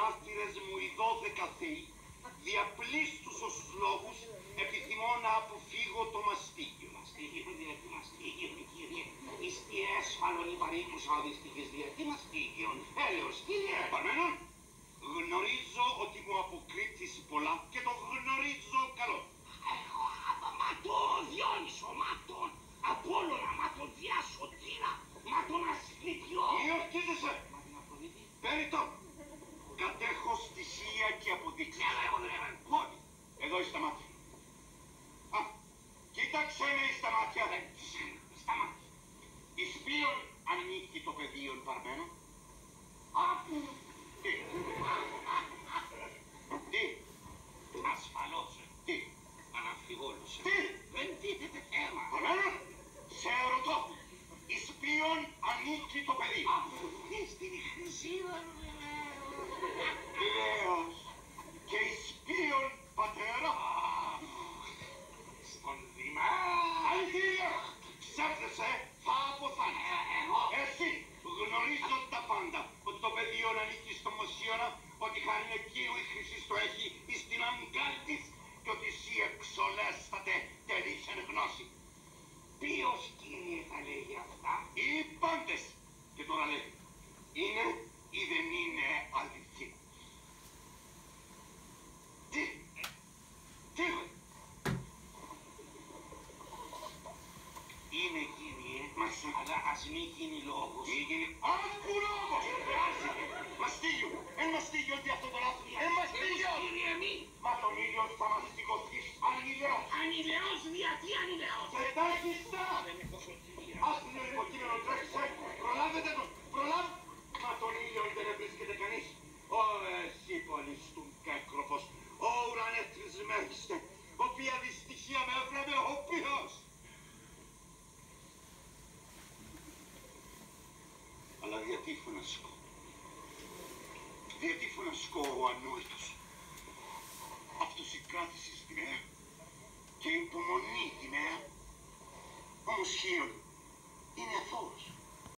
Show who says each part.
Speaker 1: μάρτυρες μου οι 12 θεοί, δια πλήστους λόγους επιθυμώ να αποφύγω το μαστίγιο.
Speaker 2: Μαστίγιο, τι μαστίγιο, κύριε. Εις τι έσφαλον οι παροίκους οδηστικές δια τι μαστίγιον. Έλεος, κύριε.
Speaker 1: Παρμένον, γνωρίζω ότι μου αποκρύπτεις πολλά και το γνωρίζω καλό.
Speaker 2: Μα το Διόνυσο, μα τον Απόλλωνα, μα τον Διασωτήρα, μα τον Ασκληπιό.
Speaker 1: Μη ορκίζεσαι.
Speaker 2: Μα την Αφροδίτη.
Speaker 1: Περιττό. Κατέχω στοιχεία και αποδείξεις.
Speaker 2: Ναι, αλλά εγώ δεν έχω.
Speaker 1: Μόνοι. Εδώ είσαι τα μάτια. Α, κοίταξε με στα μάτια.
Speaker 2: Στα μάτια.
Speaker 1: Εις ποιον ανήκει το πεδίο παρμένο.
Speaker 2: Απού.
Speaker 1: Τι. Τι.
Speaker 2: Ασφαλώς.
Speaker 1: Τι.
Speaker 2: Αναμφιβόλως.
Speaker 1: Τι.
Speaker 2: Δεν τίθεται θέμα.
Speaker 1: Παρμένο. Σε ερωτώ. Εις ποιον ανήκει το παιδί.
Speaker 2: Αφού στην Χρυσίδα.
Speaker 1: Βεβαίως. Και εις ποιον πατέρα.
Speaker 2: Στον Δημά.
Speaker 1: Αλήθεια. Ψεύδεσαι. Θα αποθάνεις.
Speaker 2: Εγώ.
Speaker 1: Εσύ γνωρίζω τα πάντα. Ότι το πεδίο ανήκει στο Μοσίωνα. Ότι χάριν εκείνου η Χρυσής το έχει εις την αγκάλη της. Και ότι εσύ εξολέστατε τελείχεν γνώση.
Speaker 2: Ποιος, κύριε, θα λέγει αυτά.
Speaker 1: Οι πάντες. Και τώρα λέει. Είναι ή δεν είναι αληθή. Τι. Τι.
Speaker 2: Είναι, κύριε, αλλά ας μην γίνει λόγος.
Speaker 1: Μη γίνει. Άκου λόγος. Μαστίγιο. Μαστίγιο τι αυτό το λάθος. Μαστίγιο.
Speaker 2: Κύριε, μη.
Speaker 1: Μα τον ήλιο θα μαστιγωθείς. Ανηλαιός.
Speaker 2: Ανηλαιός, γιατί ανηλαιός.
Speaker 1: Τετάχιστα.
Speaker 2: Δεν έχω σωτηρία.
Speaker 1: Ας την υποκείμενο τρέξε. Προλάβετε τον. Μα τον ήλιο δεν βρίσκεται κανείς. Ω εσύ πολυστούν κέκροπος. Ω ουρανέ τρισμέριστε. Οποία δυστυχία με έβλεπε ο οποίος. Αλλά γιατί φωνασκώ. Γιατί φωνασκώ ο ανόητος. Αυτός η κράτηση στη μέρα και η υπομονή τη μέρα. Όμως χείρον είναι αθώος.